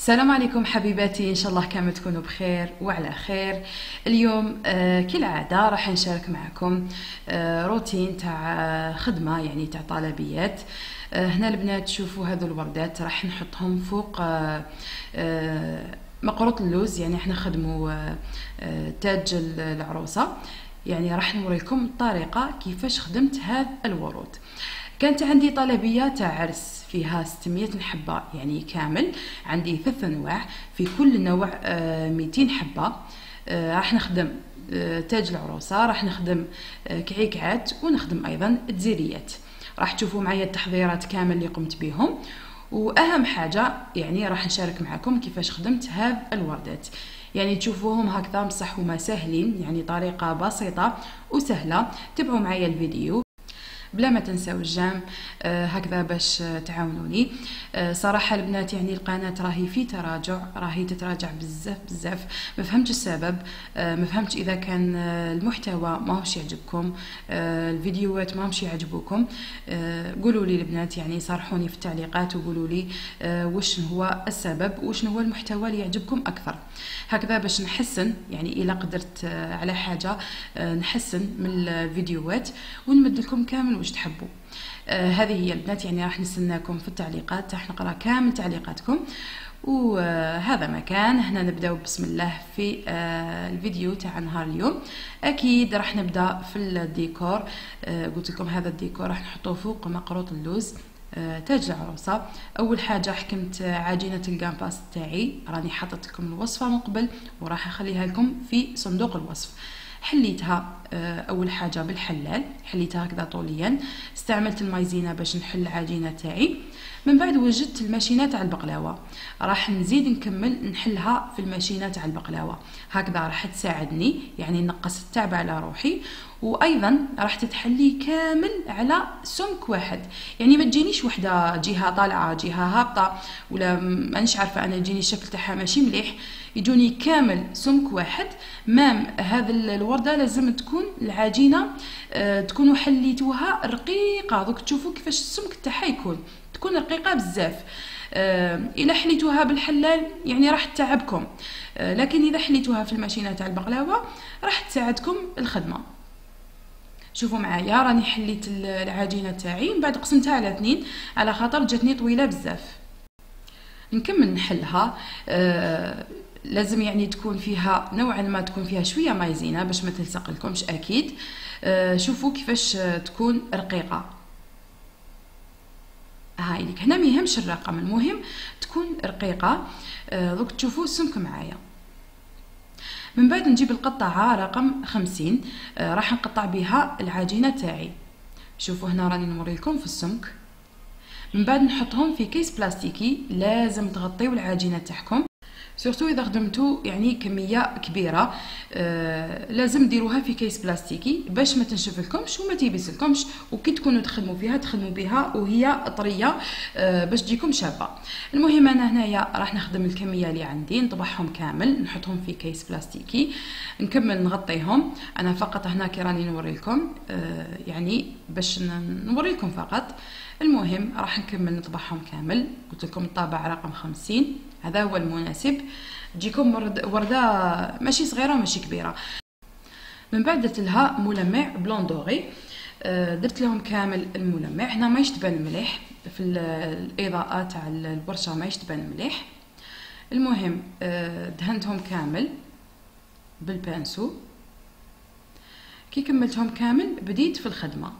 السلام عليكم حبيباتي، ان شاء الله كامل تكونوا بخير وعلى خير. اليوم كالعاده راح نشارك معكم روتين تاع خدمه، يعني تاع طلبيات. هنا البنات شوفوا هذو الوردات راح نحطهم فوق مقروط اللوز، يعني احنا نخدموا تاج العروسه. يعني راح نوريكم الطريقه كيفاش خدمت هذا الورود. كانت عندي طلبيه تاع عرس فيها 600 حبه، يعني كامل عندي 3 انواع، في كل نوع 200 حبه. راح نخدم تاج العروسه، راح نخدم كعكعات، ونخدم ايضا تزيريات. راح تشوفوا معايا التحضيرات كامل اللي قمت بهم، واهم حاجه يعني راح نشارك معكم كيفاش خدمت هذه الوردات. يعني تشوفوهم هكذا بصح هما سهلين، يعني طريقه بسيطه وسهله. تابعوا معايا الفيديو بلا ما تنساو الجام هكذا باش تعاونوني. صراحه البنات يعني القناه راهي في تراجع، راهي تتراجع بزاف بزاف. ما فهمتش السبب، ما فهمتش اذا كان المحتوى ماهوش يعجبكم، الفيديوهات ماهمش يعجبوكم. قولوا لي البنات، يعني صارحوني في التعليقات وقولوا لي واش هو السبب، واش هو المحتوى اللي يعجبكم اكثر، هكذا باش نحسن. يعني الا قدرت على حاجه نحسن من الفيديوهات ونمد لكم كامل واش تحبوا. هذه هي البنات، يعني راح نستناكم في التعليقات، راح نقرا كامل تعليقاتكم. وهذا مكان هنا نبداو بسم الله في الفيديو تاع نهار اليوم. اكيد راح نبدا في الديكور. قلت لكم هذا الديكور راح نحطوه فوق مقروط اللوز تاج العروسه. اول حاجه حكمت عجينه الكامباس تاعي، راني حاطت لكم الوصفه من قبل وراح اخليها لكم في صندوق الوصف. حليتها اول حاجه بالحلال، حليتها هكذا طوليا. استعملت المايزينا باش نحل العجينه تاعي. من بعد وجدت الماشينه تاع البقلاوه، راح نزيد نكمل نحلها في الماشينه تاع البقلاوه. هكذا راح تساعدني، يعني نقص التعب على روحي، وايضا راح تتحلي كامل على سمك واحد. يعني ما تجينيش وحده جهه طالعه جهه هابطه، ولا مانيش عارفه انا يجيني الشكل تاعها ماشي مليح. يجوني كامل سمك واحد. مام هذا الورده لازم تكون العجينه تكونوا حليتوها رقيقه. دوك تشوفوا كيفاش السمك تاعها تكون رقيقه بزاف. الا حليتوها بالحلال يعني راح تتعبكم، لكن اذا حليتوها في الماشينه تاع البقلاوه راح تساعدكم الخدمه. شوفوا معايا راني حليت العجينه تاعي، من بعد قسمتها على 2 على خاطر جاتني طويله بزاف. نكمل نحلها. لازم يعني تكون فيها نوعا ما، تكون فيها شويه مايزينا باش ما تلصق لكمش اكيد. شوفوا كيفاش تكون رقيقه. هاي لك هنا ما يهمش الرقم، المهم تكون رقيقه. دوك تشوفوا السمك معايا. من بعد نجيب القطعه رقم 50، راح نقطع بها العجينه تاعي. شوفوا هنا راني نوري لكم في السمك. من بعد نحطهم في كيس بلاستيكي، لازم تغطيو العجينه تاعكم، سورتو اذا خدمتو يعني كميه كبيره. لازم ديروها في كيس بلاستيكي باش ما تنشف لكمش وما تيبس لكمش، وكي تكونوا تخدموا بها وهي طريه باش تجيكم شابه. المهم انا هنايا راح نخدم الكميه اللي عندي، نطبعهم كامل نحطهم في كيس بلاستيكي، نكمل نغطيهم. انا فقط هنا كي راني نوري لكم، يعني باش نوري لكم فقط. المهم راح نكمل نطبعهم كامل. قلت لكم الطابع رقم 50 هذا هو المناسب، تجيكم ورده ماشي صغيره ماشي كبيره. من بعد درت لها ملمع بلون دوري، درت لهم كامل الملمع. هنا ما يشتبان مليح في الاضاءه تاع البرشه، ما يشتبان مليح. المهم دهنتهم كامل بالبانسو. كي كملتهم كامل بديت في الخدمه.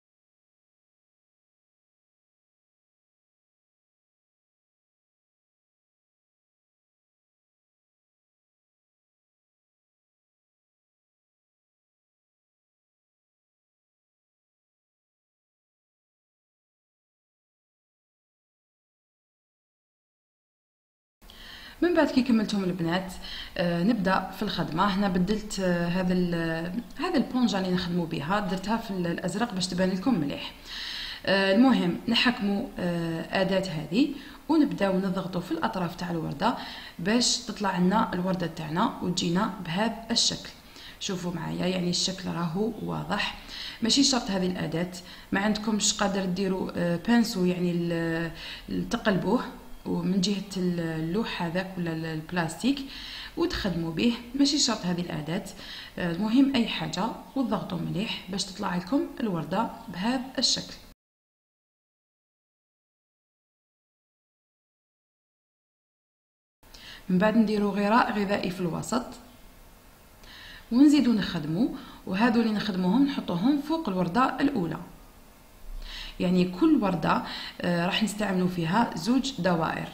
من بعد كي كملتهم البنات نبدا في الخدمه. هنا بدلت هذا البونجا اللي نخدموا بها، درتها في الازرق باش تبان لكم مليح. المهم نحكموا اداه هذه ونبداو نضغطوا في الاطراف تاع الورده باش تطلع لنا الورده تاعنا وتجينا بهذا الشكل. شوفوا معايا يعني الشكل راهو واضح. ماشي شرط هذه الاداه، ما عندكمش قادر ديروا بانسو يعني تقلبوه ومن جهه اللوح هذاك ولا البلاستيك وتخدموا به. ماشي شرط هذه الاداه، المهم اي حاجه وتضغطوا مليح باش تطلع لكم الورده بهذا الشكل. من بعد نديروا غراء غذائي في الوسط ونزيدوا نخدموا، وهذو اللي نخدموهم نحطوهم فوق الورده الاولى. يعني كل ورده راح نستعملوا فيها زوج دوائر.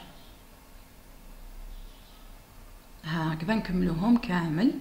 هكذا نكملوهم كامل.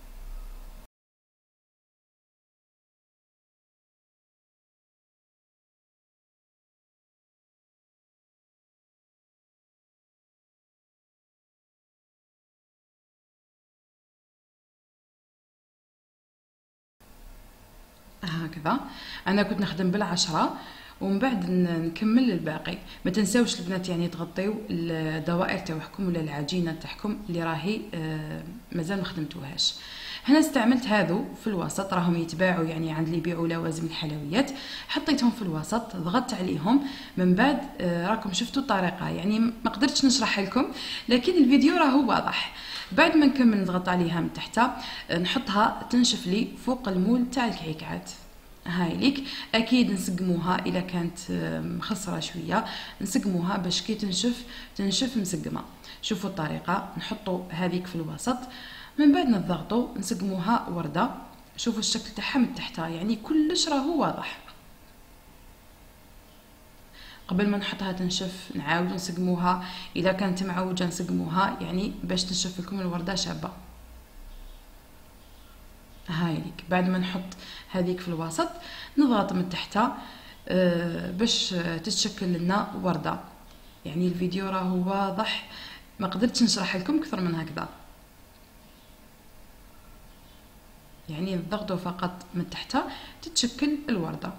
هكذا انا كنت نخدم بالعشرة ومن بعد نكمل الباقي. ما تنساوش البنات يعني تغطيو الدوائر تاعكم ولا العجينه تاعكم اللي راهي مازال ما خدمتوهاش. هنا استعملت هذو في الوسط، راهم يتباعوا يعني عند اللي يبيعوا لوازم الحلويات. حطيتهم في الوسط، ضغطت عليهم. من بعد راكم شفتوا الطريقه، يعني ما قدرتش نشرح لكم لكن الفيديو راهو واضح. بعد ما نكمل نضغط عليها من تحت، نحطها تنشف لي فوق المول تاع الكعكات. هاي ليك. اكيد نسقموها اذا كانت مخسره شويه، نسقموها باش كي تنشف مسقمه. شوفوا الطريقه، نحطوا هذيك في الوسط، من بعد نضغطوا نسقموها ورده. شوفوا الشكل تاعها من تحت، يعني كلش راهو واضح. قبل ما نحطها تنشف نعاود نسقموها، اذا كانت معوجه نسقموها يعني باش تنشف لكم الورده شابه. هاي ليك. بعد ما نحط هذيك في الوسط نضغط من تحت باش تتشكل لنا ورده. يعني الفيديو راهو واضح، ما قدرتش نشرح لكم اكثر من هكذا. يعني نضغطوا فقط من تحت تتشكل الورده.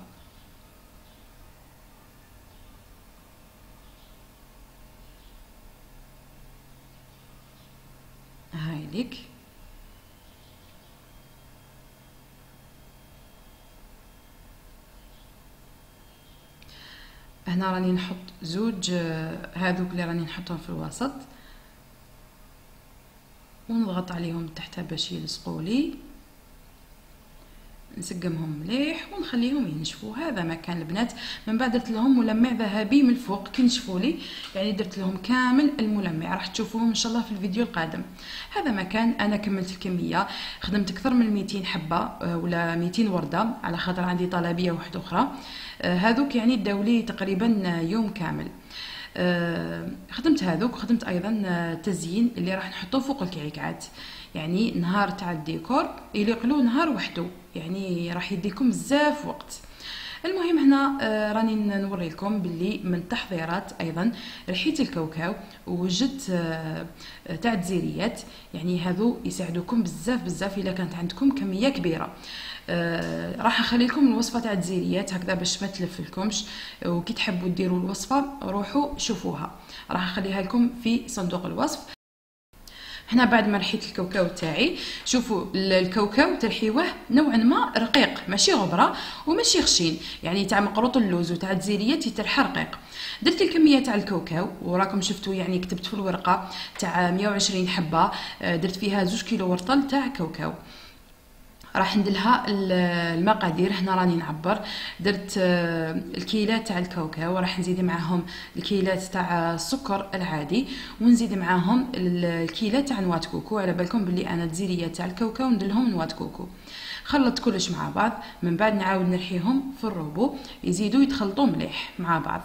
هاي ليك. هنا راني نحط زوج هذوك اللي راني نحطهم في الوسط ونضغط عليهم تحت باش يلصقوا لي. نسقمهم مليح ونخليهم ينشفوا. هذا مكان البنات. من بعد درت لهم ملمع ذهبي من الفوق كي نشفوا لي، يعني درت لهم كامل الملمع، راح تشوفوهم ان شاء الله في الفيديو القادم. هذا مكان انا كملت الكميه، خدمت اكثر من 200 حبه ولا 200 ورده، على خاطر عندي طلبيه واحده اخرى. هذوك يعني داو لي تقريبا يوم كامل. خدمت هذوك، وخدمت ايضا تزيين اللي راح نحطوه فوق الكعكات. يعني نهار تاع الديكور يليقلو نهار وحده، يعني راح يديكم بزاف وقت. المهم هنا راني نوري لكم باللي من التحضيرات ايضا ريحه الكاوكاو ووجدت تاع التزيريات. يعني هذو يساعدوكم بزاف بزاف الا كانت عندكم كميه كبيره. راح نخلي لكم الوصفه تاع التزيريات هكذا باش ما تلفلكمش، وكي تحبوا ديروا الوصفه روحوا شوفوها، راح نخليها لكم في صندوق الوصف. هنا بعد ما رحيت الكاوكاو تاعي، شوفوا الكاوكاو ترحيوه نوعا ما رقيق، ماشي غبره وماشي خشين، يعني تاع مقروط اللوز وتاع التزيريات يترحى رقيق. درت الكميه تاع الكاوكاو وراكم شفتوا، يعني كتبت في الورقه تاع 120 حبه، درت فيها 2 كيلو ورطل تاع كاوكاو. راح ندلها المقادير. هنا راني نعبر، درت الكيلات تاع الكاوكاو، راح نزيد معاهم الكيلات تاع السكر العادي، ونزيد معاهم الكيلات تاع نوات كوكو. على بالكم بلي انا التزيريات تاع الكاوكاو ندلهم نوات كوكو. خلطت كلش مع بعض، من بعد نعاود نرحيهم في الروبو يزيدوا يتخلطوا مليح مع بعض.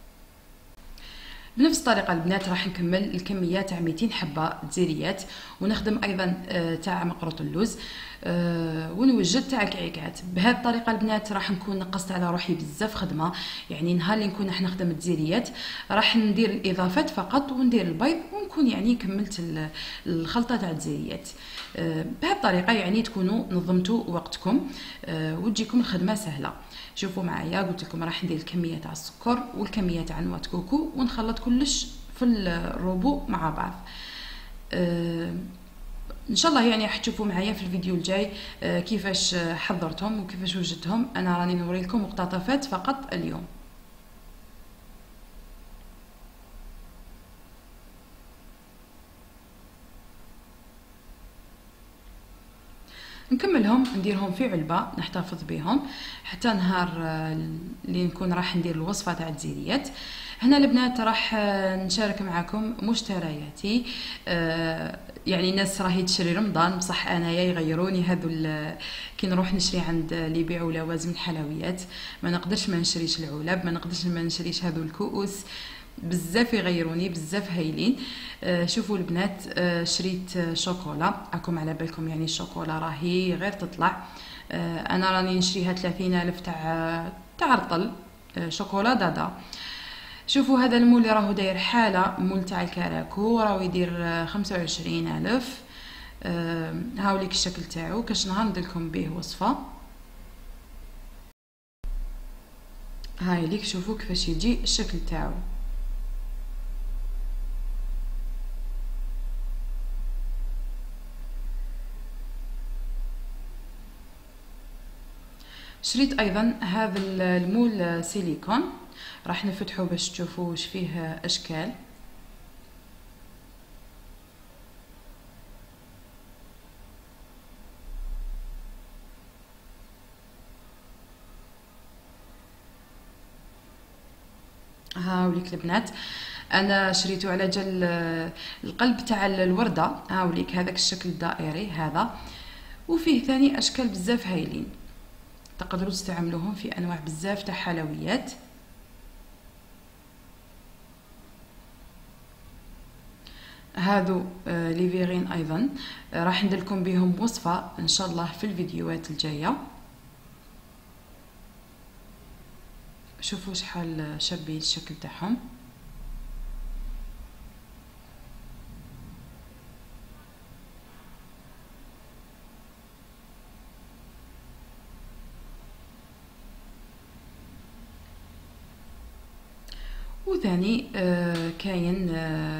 بنفس الطريقه البنات راح نكمل الكميه تاع 200 حبه تزيريات، ونخدم ايضا تاع مقروط اللوز، ونوجد تاع الكعكات. بهذه الطريقه البنات راح نكون نقصت على روحي بزاف خدمه. يعني نهار اللي نكون راح نخدم التزيريات راح ندير الاضافات فقط وندير البيض، ونكون يعني كملت الخلطه تاع التزيريات. بهذه الطريقه يعني تكونوا نظمتوا وقتكم وتجيكم الخدمه سهله. شوفوا معايا، قلت لكم راح ندير الكميه تاع السكر والكميه تاع نوات كوكو ونخلط كلش في الروبو مع بعض. ان شاء الله يعني راح تشوفوا معايا في الفيديو الجاي كيفاش حضرتهم وكيفاش وجدتهم. انا راني نوري لكم مقتطفات فقط اليوم. نكملهم نديرهم في علبه نحتفظ بهم حتى نهار اللي نكون راح ندير الوصفه تاع التزيديات. هنا البنات راح نشارك معكم مشترياتي. يعني الناس راهي تشري رمضان، بصح انايا يغيروني هذو كي نروح نشري عند اللي يبيعوا لوازم الحلويات ما نقدرش ما نشريش العلب، ما نقدرش ما نشريش هذو الكؤوس، بزاف يغيروني، بزاف هايلين. شوفوا البنات، شريت شوكولا، راكم على بالكم يعني الشوكولا راهي غير تطلع. انا راني نشريها 30,000 تاع رطل، شوكولا دادا. شوفوا هذا المول اللي راهو داير حاله، مول تاع الكراكو، راهو يدير 25,000. هاوليك الشكل تاعو، كاش نهار نديرلكم به وصفه. هاي ليك شوفوا كيفاش يجي الشكل تاعو. شريت ايضا هذا المول سيليكون، راح نفتحه باش تشوفوا واش فيه اشكال. هاوليك البنات، انا شريته على جال القلب تاع الورده. هاوليك هذاك الشكل الدائري هذا، وفيه ثاني اشكال بزاف هايلين، تقدروا تستعملوهم في انواع بزاف تاع حلويات. هذو ليفيغين ايضا، راح نديرلكم بهم وصفه ان شاء الله في الفيديوهات الجايه. شوفوا شحال شابين الشكل تاعهم. وثاني كاين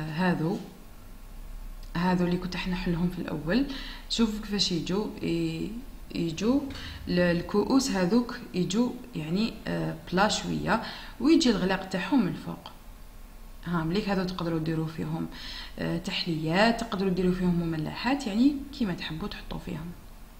هذو اللي كنت احنا نحلهم في الاول. شوفوا كيفاش يجوا الكؤوس هذوك، يجوا يعني بلا شويه، ويجي الغلاق تاعهم من الفوق. ها مليك هذو تقدروا ديروا فيهم تحليات، تقدروا ديروا فيهم مملحات، يعني كيما تحبوا تحطوا فيهم.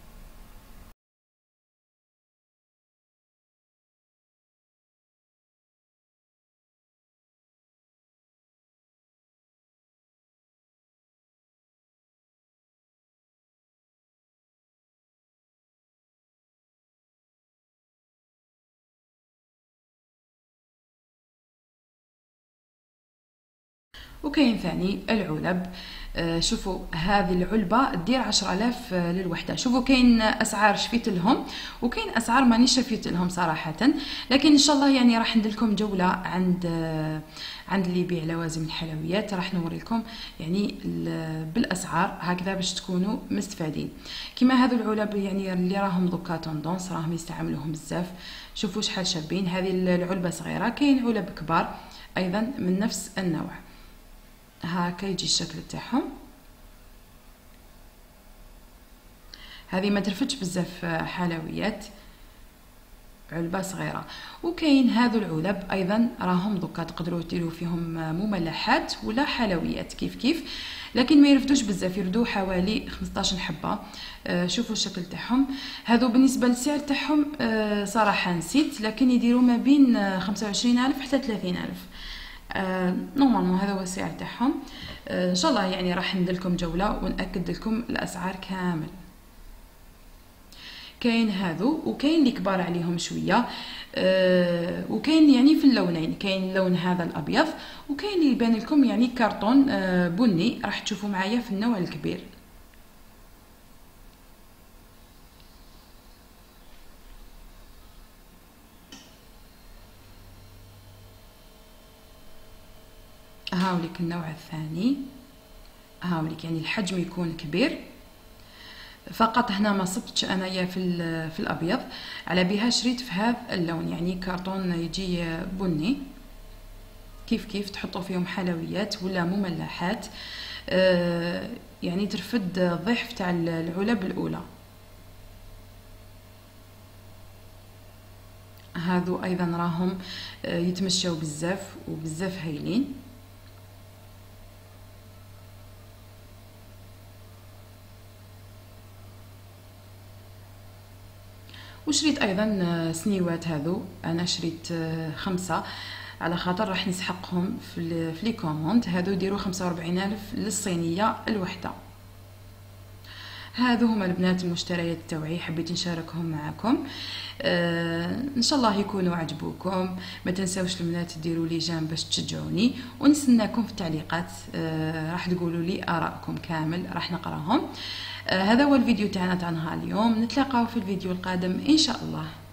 وكاين ثاني العلب. شوفوا هذه العلبة دير 10,000 للوحدة. شوفوا كاين أسعار شفيت لهم، وكاين أسعار ماني شفيت لهم صراحة، لكن إن شاء الله يعني راح ندير جولة عند اللي يبيع لوازم الحلويات، راح نوري لكم يعني بالأسعار هكذا باش تكونوا مستفادين. كما هذو العلب يعني اللي راهم دوكا توندونس، راهم يستعملوهم بزاف. شوفوا شحال شابين، هذه العلبة صغيرة، كاين علب كبار أيضا من نفس النوع. هاكا يجي الشكل تاعهم. هذه ما ترفتش بزاف حلويات، علبه صغيره. وكاين هذو العلب ايضا راهم دوكا تقدروا ديروا فيهم مملحات ولا حلويات كيف كيف، لكن ما يرفدوش بزاف، يردوا حوالي 15 حبه. شوفوا الشكل تاعهم. هذو بالنسبه للسعر تاعهم صراحه نسيت، لكن يديروا ما بين 25,000 حتى 30,000. نورمالمون هذا هو السعر تاعهم. ان شاء الله يعني راح نديرلكم جوله ونأكد لكم الاسعار كامل. كاين هذو، وكاين اللي كبار عليهم شويه، وكاين يعني في اللونين، كاين اللون هذا الابيض، وكاين اللي يبان لكم يعني كرتون بني، راح تشوفوا معايا في النوع الكبير. هاوليك النوع الثاني، هاوليك يعني الحجم يكون كبير. فقط هنا ما صبتش انايا في الابيض، على بها شريت في هذا اللون، يعني كرتون يجي بني، كيف كيف تحطوا فيهم حلويات ولا مملحات، يعني ترفد الضعف تاع العلب الاولى. هذو ايضا راهم يتمشوا بزاف وبزاف هايلين. وشريت ايضا سنيوات. هذو انا شريت 5 على خاطر راح نسحقهم في لي كوموند. هذو يديروا 45,000 للصينيه الوحده. هذو هما البنات المشتريات تاوعي، حبيت نشاركهم معكم. ان شاء الله يكونوا عجبوكم. ما تنساوش البنات ديروا لي جيم باش تشجعوني، ونستناكم في التعليقات. راح تقولوا لي ارائكم كامل، راح نقراهم. هذا هو الفيديو تاعنا تاع نهار اليوم. نتلاقاو في الفيديو القادم ان شاء الله.